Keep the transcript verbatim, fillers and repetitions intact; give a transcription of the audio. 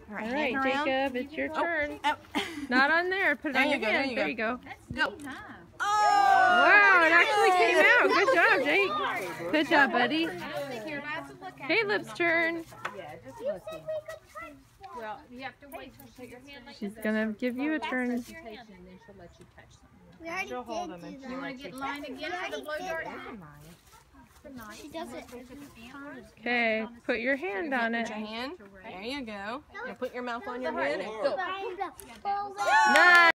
All right, All right, Jacob, it's your turn. Oh. Not on there. Put it There on you your go, there hand. you There go. you go. Go. Oh! Wow, it actually came out. Good job, Jake. Good job, buddy. Caleb's turn. Well, you have to wait till she put your hand like She's gonna give you a turn. your hand, and then she'll let you touch something. We already She'll hold them did and do she You that. want to get in line again for the blow dart? She does it. Okay, put your hand on Put it. your hand. There you go. Now put your mouth on your head and go. Nice.